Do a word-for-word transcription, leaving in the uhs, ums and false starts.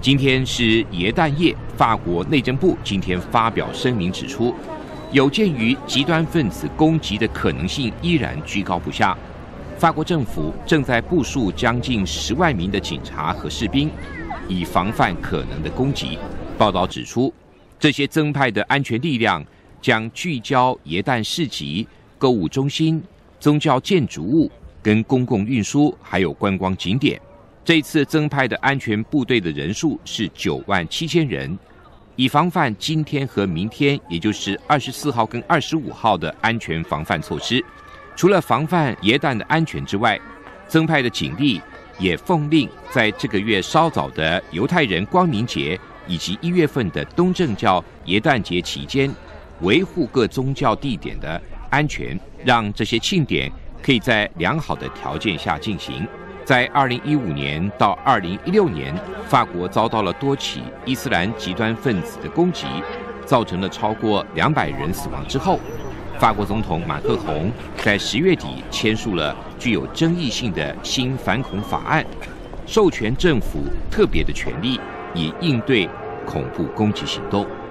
今天是耶诞夜，法国内政部今天发表声明指出，有鉴于极端分子攻击的可能性依然居高不下，法国政府正在部署将近十万名的警察和士兵，以防范可能的攻击。报道指出，这些增派的安全力量将聚焦耶诞市集、购物中心、宗教建筑物跟公共运输，还有观光景点。这一次增派的安全部队的人数是九万七千人，以防范今天和明天，也就是二十四号跟二十五号的安全防范措施。除了防范耶诞的安全之外，增派的警力也奉令在这个月稍早的犹太人光明节以及一月份的东正教耶诞节期间，维护各宗教地点的安全，让这些庆典可以在良好的条件下进行。在二零一五年到二零一六年，法国遭到了多起伊斯兰极端分子的攻击，造成了超过两百人死亡之后，法国总统马克宏在十月底签署了具有争议性的新反恐法案，授权政府特别的权利，以应对恐怖攻击行动。